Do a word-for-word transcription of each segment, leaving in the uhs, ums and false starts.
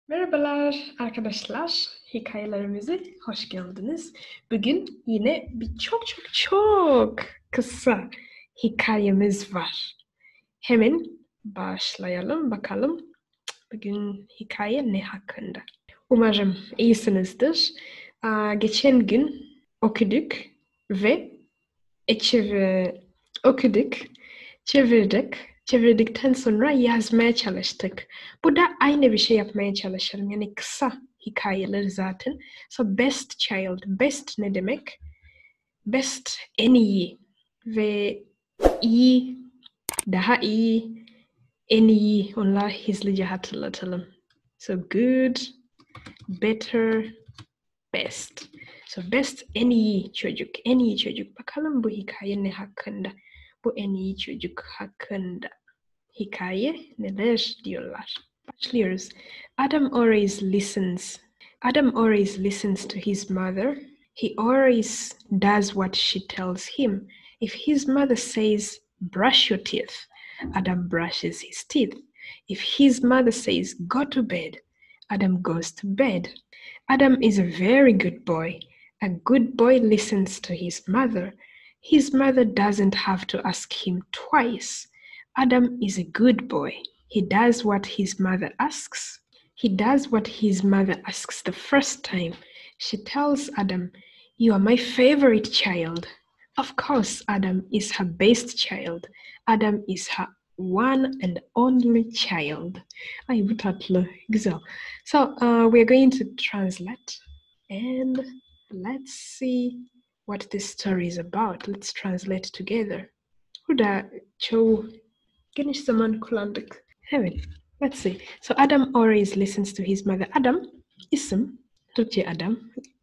Merhabalar arkadaşlar, hikayelerimize hoş geldiniz. Bugün yine bir çok çok çok kısa hikayemiz var. Hemen başlayalım bakalım bugün hikaye ne hakkında. Umarım iyisinizdir. Aa, geçen gün okuduk ve çevir, okuduk, çevirdik. Çevirdikten sonra yazmaya çalıştık. Bu da aynı bir şey yapmaya çalışırım. Yani kısa hikayeler zaten. So best child. Best ne demek? Best en iyi. Ve iyi, daha iyi, en iyi. Onlar hızlıca hatırlatalım. So good, better, best. So best en iyi çocuk. En iyi çocuk. Bakalım bu hikaye ne hakkında? Bu en iyi çocuk hakkında. Hikaye neler diyorlar. Başlıyoruz. Adam always listens. Adam always listens to his mother. He always does what she tells him. If his mother says, brush your teeth, Adam brushes his teeth. If his mother says, go to bed, Adam goes to bed. Adam is a very good boy. A good boy listens to his mother. His mother doesn't have to ask him twice. Adam is a good boy. He does what his mother asks. He does what his mother asks the first time. She tells Adam, you are my favorite child. Of course, Adam is her best child. Adam is her one and only child. Ay, bu tatlı, güzel. So uh, we're going to translate and let's see what this story is about. Let's translate together. Burada çoğu geniş zaman kullandık. Evet, let's see. So Adam always listens to his mother. Adam, isim. Türkçe Adam.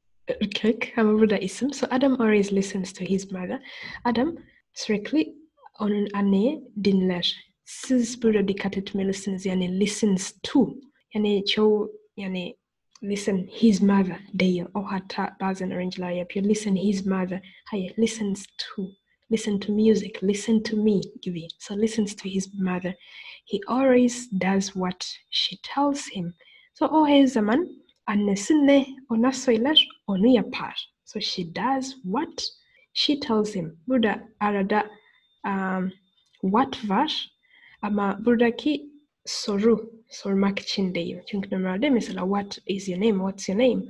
Erkek ama burada isim. So Adam always listens to his mother. Adam sürekli onun anneye dinler. Siz burada dikkat etmelisiniz. Yani listens to. Yani çoğu yani listen his mother değil. O hatta bazen öğrenciler yapıyor. Listen his mother. Hayır, listens to. Listen to music. Listen to me gibi. So listens to his mother. He always does what she tells him. So o her zaman annesi ne ona söyler onu yapar. So she does what she tells him. Burada arada um, what var ama buradaki soru sormak için değil. Çünkü normalde mesela what is your name, what's your name?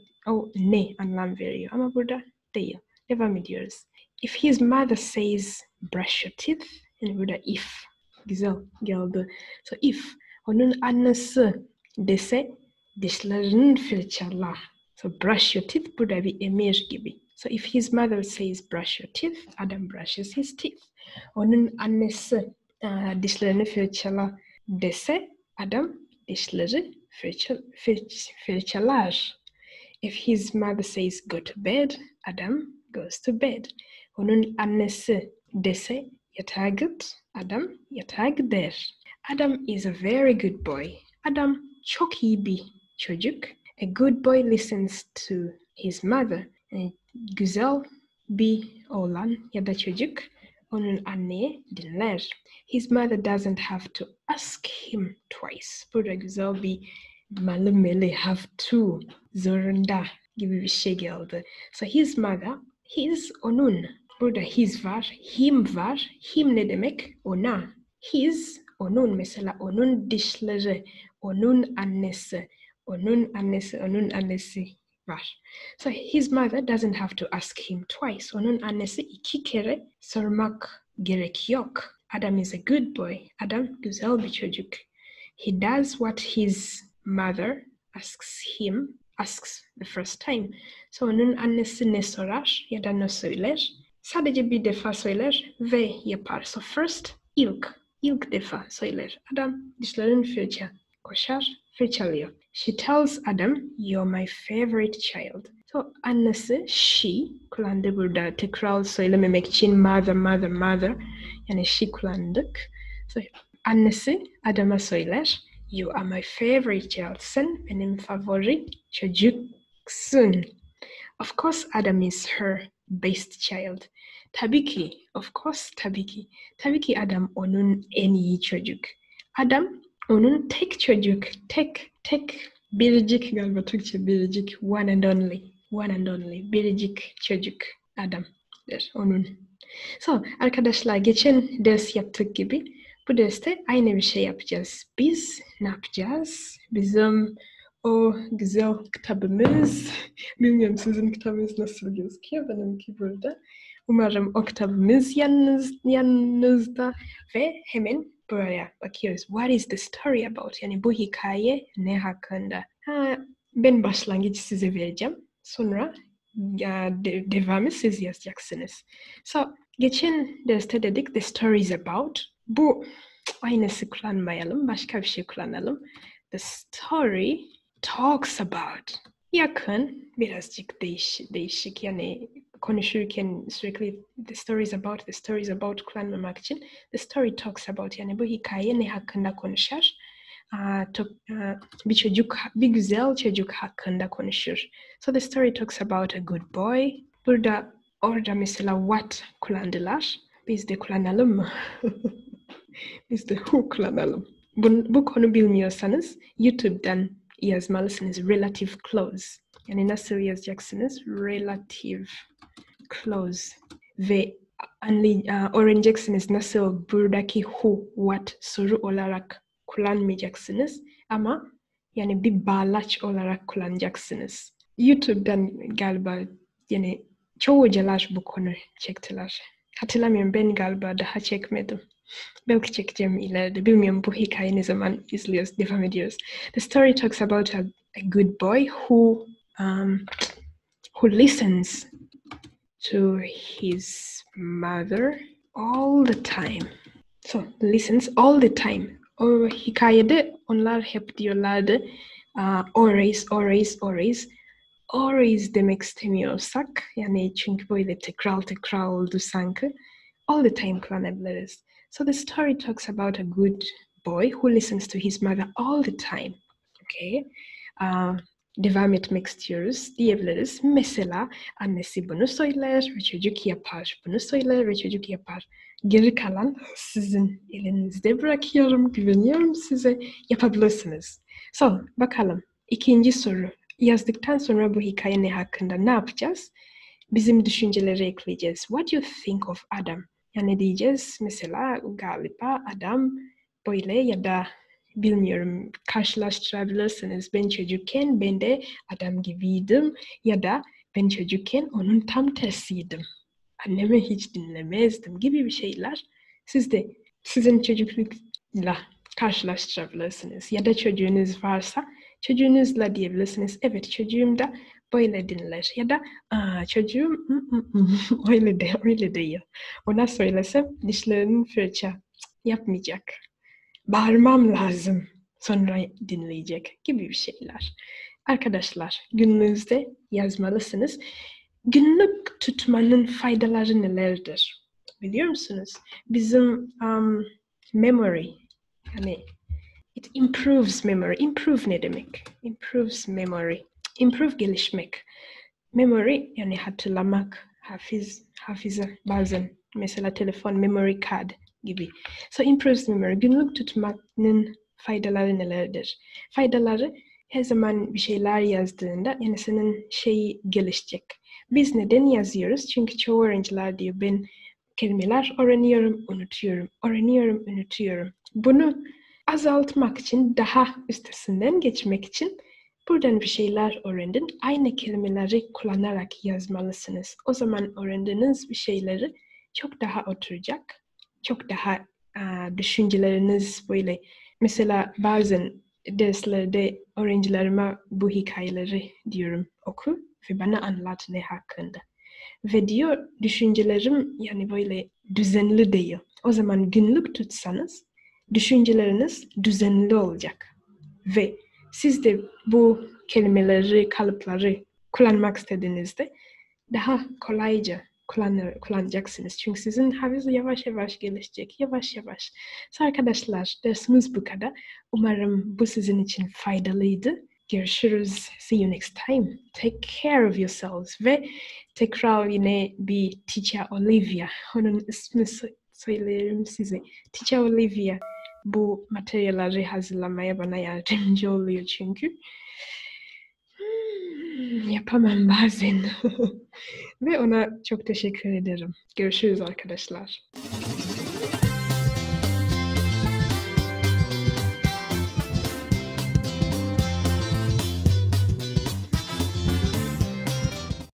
O ne anlam veriyor ama burada değil. Devam ediyoruz. If his mother says brush your teeth, yani burada if güzel geldi. So if onun annesi dese dişlerini fırçala. So brush your teeth burada bir emir gibi. So if his mother says brush your teeth, Adam brushes his teeth. Onun annesi uh, dişlerini fırçala dese Adam dişleri fırça, fırç, fırçalar. If his mother says go to bed, Adam goes to bed. Onun annesi dese yatağa git, Adam yatağa gider. Adam is a very good boy. Adam çok iyi bir çocuk. A good boy listens to his mother. Yani güzel bir oğlan ya da çocuk onun anneye dinler. His mother doesn't have to ask him twice. Burada güzel bir malumeli have to, zorunda gibi bir şey geldi. So his mother, his onun. Burada his var, him var. Him ne demek? Ona. His, onun mesela onun dişleri, onun annesi, onun annesi, onun annesi var. So his mother doesn't have to ask him twice. Onun annesi iki kere sormak gerek yok. Adam is a good boy. Adam güzel bir çocuk. He does what his mother asks him, asks the first time. So onun annesi ne sorar ya da ne söyler? Sadece bir defa söyler ve yapar. So first, ilk. İlk defa söyler. Adam dişlerini fırça, koşar, fırçalıyor. She tells Adam, you're my favorite child. So annesi, she, kullandı burada tekrar söylememek için mother, mother, mother. Yani she kullandık. So annesi Adam'a söyler, you are my favorite child. Sen benim favori çocuksun. Of course, Adam is her best child. Tabii ki, of course, tabii ki. Tabii ki Adam onun en iyi çocuk. Adam onun tek çocuk, tek, tek Biricik galiba Türkçe biricik. One and only. One and only. Biricik çocuk. Adam'dır onun. So arkadaşlar geçen ders yaptık gibi bu derste aynı bir şey yapacağız. Biz ne yapacağız? Bizim o güzel kitabımız, bilmiyorum sizin kitabınız nasıl gözüküyor, benimki burada. Umarım o kitabımız yanınız, yanınızda ve hemen buraya bakıyoruz. What is the story about? Yani bu hikaye ne hakkında? Ha, ben başlangıç size vereceğim. Sonra ya, de, devamı siz yazacaksınız. So, geçen derste dedik the story is about. Bu aynısı kullanmayalım. Başka bir şey kullanalım. The story talks about. Yakın, birazcık değiş, değişik. Yani konuşurken sürekli the story is about, the story is about kullanmamak için the story talks about. Yani bu hikaye ne hakkında konuşur? Uh, to, uh, bir çocuk, bir güzel çocuk hakkında konuşur. So the story talks about a good boy. Burada, orada mesela what kullandılar. Biz de kullanalım mı? Biz de who kullanalım. Bu, bu konu bilmiyorsanız YouTube'dan yazmalısınız. Relative clause. Yani nasıl yazacaksınız? Relative clause. Ve uh, öğreneceksiniz nasıl buradaki who, what soru olarak kullanmayacaksınız ama yani bir bağlaç olarak kullanacaksınız. YouTube'dan galiba yani çoğu hocalar bu konu çektiler. Hatırlamıyorum, ben galiba daha çekmedim. Belki çekeceğim ileride. Bilmiyorum bu hikaye ne zaman izliyoruz, devam ediyoruz. The story talks about a, a good boy who um, who listens to his mother all the time. So, listens all the time. O hikayede onlar hep diyorlardı uh, always, always, always. Always demek istemiyorsak, yani çünkü böyle tekrar tekrar oldu sanki, all the time kullanabiliriz. So the story talks about a good boy who listens to his mother all the time. Okay. Uh, devam etmek istiyoruz diyebiliriz. Mesela annesi bunu söyler ve çocuk yapar. Bunu söyler ve çocuk yapar. Geri kalan sizin elinizde bırakıyorum. Güveniyorum size. Yapabilirsiniz. So, bakalım. İkinci soru. Yazdıktan sonra bu hikaye ne hakkında ne yapacağız? Bizim düşünceleri ekleyeceğiz. What do you think of Adam? Yani diyeceğiz mesela galiba Adam böyle ya da bilmiyorum karşılaştırabilirsiniz. Ben çocukken ben de Adam gibiydim ya da ben çocukken onun tam tersiydim. Annemi hiç dinlemezdim gibi bir şeyler. Siz de sizin çocuklukla karşılaştırabilirsiniz. Ya da çocuğunuz varsa çocuğunuzla diyebilirsiniz. Evet, çocuğum da böyle dinler. Ya da aa, çocuğum öyle de öyle değil. Ona söylesem dişlerini fırça yapmayacak. Bağırmam lazım. Sonra dinleyecek gibi bir şeyler. Arkadaşlar, gününüzde yazmalısınız. Günlük tutmanın faydaları nelerdir? Biliyor musunuz? Bizim um, memory, yani it improves memory. Improve ne demek? Improves memory. Improve gelişmek. Memory yani hatırlamak, hafiz, hafize bazen. Mesela telefon, memory card gibi. So improves memory. Günlük tutmanın faydaları nelerdir? Faydaları her zaman bir şeyler yazdığında yani senin şeyi gelişecek. Biz neden yazıyoruz? Çünkü çoğu öğrenciler diyor ben kelimeler öğreniyorum, unutuyorum, öğreniyorum, unutuyorum. Bunu azaltmak için, daha üstesinden geçmek için buradan bir şeyler öğrendin. Aynı kelimeleri kullanarak yazmalısınız. O zaman öğrendiğiniz bir şeyleri çok daha oturacak. Çok daha uh, düşünceleriniz böyle. Mesela bazen derslerde öğrencilerime bu hikayeleri diyorum oku ve bana anlat ne hakkında. Ve diyor düşüncelerim yani böyle düzenli değil. O zaman günlük tutsanız düşünceleriniz düzenli olacak. Ve siz de bu kelimeleri, kalıpları kullanmak istediğinizde daha kolayca kullanır, kullanacaksınız. Çünkü sizin hafız yavaş yavaş gelişecek. Yavaş yavaş. So arkadaşlar dersimiz bu kadar. Umarım bu sizin için faydalıydı. Görüşürüz. See you next time. Take care of yourselves. Ve tekrar yine bir Teacher Olivia. Onun ismini söylerim size. Teacher Olivia bu materyalleri hazırlamaya bana yardımcı oluyor çünkü. Hmm, yapamam bazen. Ve ona çok teşekkür ederim. Görüşürüz arkadaşlar.